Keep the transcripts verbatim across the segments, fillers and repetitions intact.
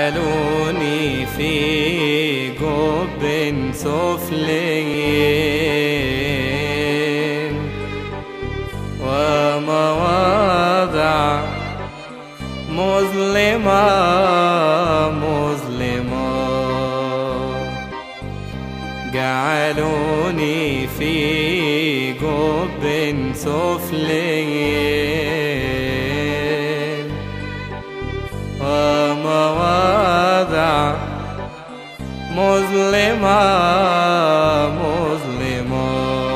جعلوني في جب سفلي ومواضع مظلمة مظلمة، جعلوني في جب سفلي ومواضع مظلمة مظلمة،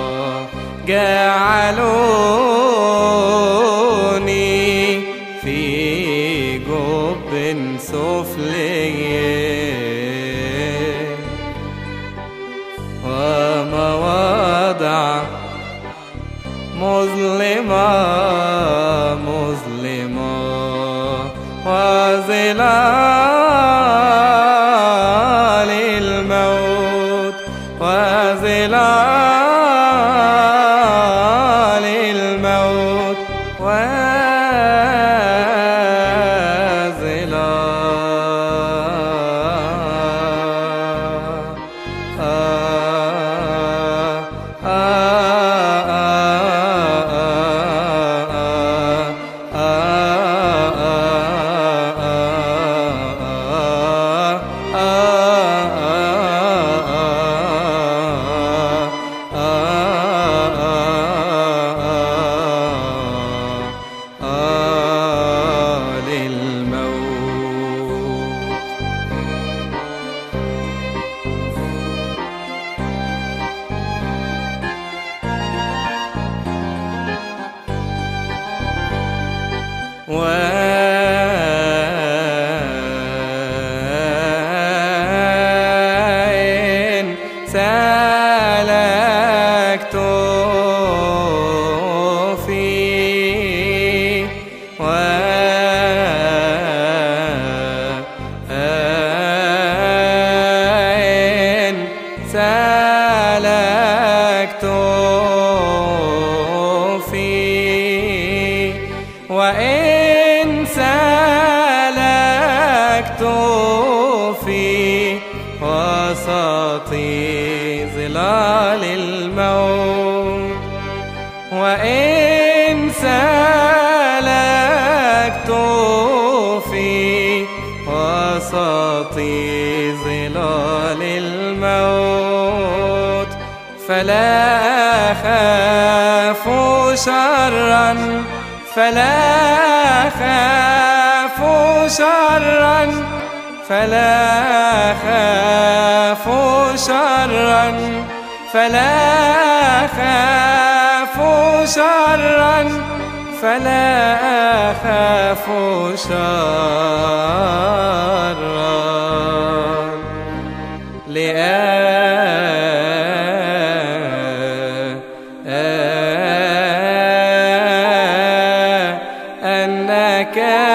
جعلوني في جب سفلي ومواضع مظلمة مظلمة، وظلال الموت وظلال الموت وإن سلكت فيه وإن سلكت فيه وإن سلكت في وسط ظلال الموت وإن سلكت في وسط ظلال الموت فلا أخاف شرا فلا أخاف شرا فلا أخاف شرا فلا أخاف شرا فلا أخاف شرا لأنك